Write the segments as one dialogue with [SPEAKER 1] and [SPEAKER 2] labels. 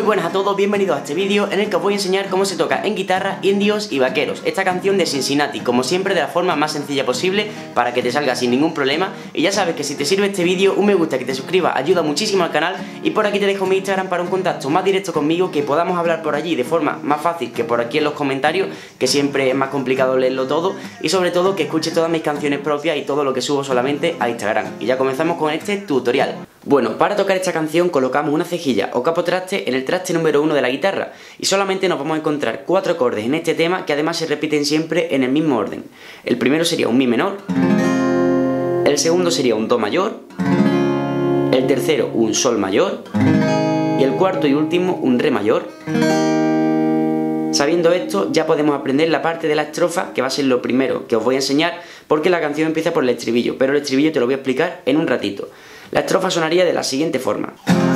[SPEAKER 1] Muy buenas a todos, bienvenidos a este vídeo en el que os voy a enseñar cómo se toca en guitarra Indios y Vaqueros, esta canción de Cincinnati, como siempre de la forma más sencilla posible para que te salga sin ningún problema. Y ya sabes que si te sirve este vídeo, un me gusta, que te suscribas, ayuda muchísimo al canal. Y por aquí te dejo mi Instagram para un contacto más directo conmigo, que podamos hablar por allí de forma más fácil que por aquí en los comentarios, que siempre es más complicado leerlo todo. Y sobre todo que escuches todas mis canciones propias y todo lo que subo solamente a Instagram. Y ya comenzamos con este tutorial. Bueno, para tocar esta canción colocamos una cejilla o capotraste en el traste número 1 de la guitarra y solamente nos vamos a encontrar 4 acordes en este tema que además se repiten siempre en el mismo orden. El primero sería un Mi menor, el segundo sería un Do mayor, el tercero un Sol mayor y el cuarto y último un Re mayor. Sabiendo esto ya podemos aprender la parte de la estrofa, que va a ser lo primero que os voy a enseñar porque la canción empieza por el estribillo, pero el estribillo te lo voy a explicar en un ratito. La estrofa sonaría de la siguiente forma.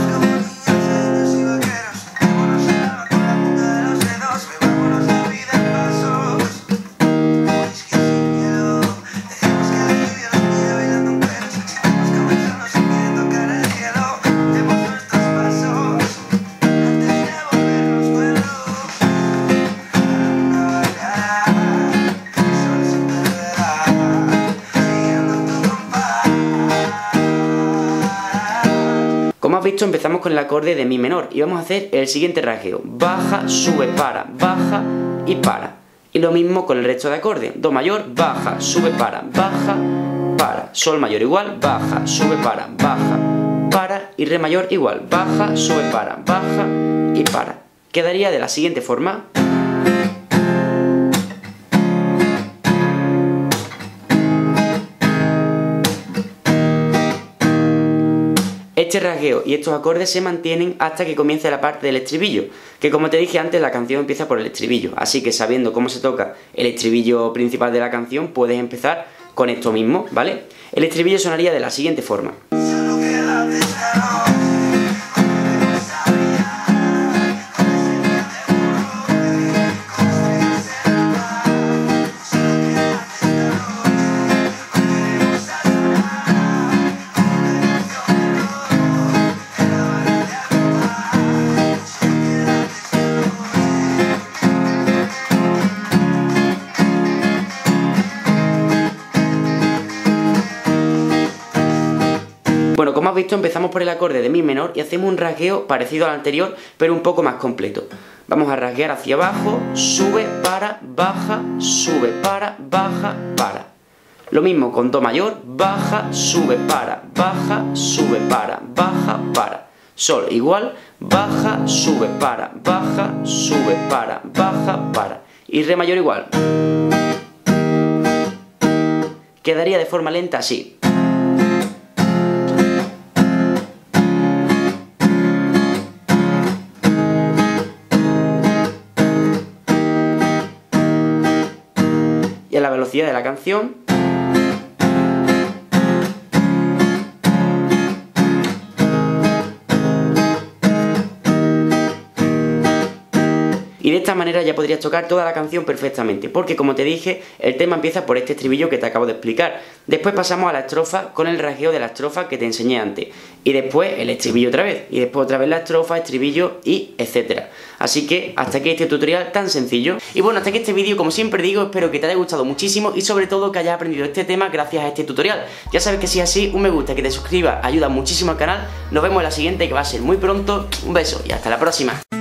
[SPEAKER 1] Como has visto, empezamos con el acorde de Mi menor y vamos a hacer el siguiente rasgueo: baja, sube, para, baja y para. Y lo mismo con el resto de acordes: Do mayor, baja, sube, para, baja, para. Sol mayor igual, baja, sube, para, y Re mayor igual, baja, sube, para, baja y para. Quedaría de la siguiente forma. Este rasgueo y estos acordes se mantienen hasta que comience la parte del estribillo, que como te dije antes, la canción empieza por el estribillo, así que sabiendo cómo se toca el estribillo principal de la canción, puedes empezar con esto mismo, ¿vale? El estribillo sonaría de la siguiente forma. Bueno, como has visto, empezamos por el acorde de Mi menor y hacemos un rasgueo parecido al anterior, pero un poco más completo. Vamos a rasguear hacia abajo, sube, para, baja, sube, para, baja, para. Lo mismo con Do mayor, baja, sube, para, baja, sube, para, baja, para. Sol igual, baja, sube, para, baja, sube, para, baja, para. Y Re mayor igual. Quedaría de forma lenta así. Y a la velocidad de la canción. Y de esta manera ya podrías tocar toda la canción perfectamente, porque como te dije, el tema empieza por este estribillo que te acabo de explicar. Después pasamos a la estrofa con el rasgueo de la estrofa que te enseñé antes. Y después el estribillo otra vez. Y después otra vez la estrofa, estribillo y etcétera. Así que hasta aquí este tutorial tan sencillo. Y bueno, hasta aquí este vídeo, como siempre digo, espero que te haya gustado muchísimo y sobre todo que hayas aprendido este tema gracias a este tutorial. Ya sabes que si es así, un me gusta, que te suscribas, ayuda muchísimo al canal. Nos vemos en la siguiente, que va a ser muy pronto. Un beso y hasta la próxima.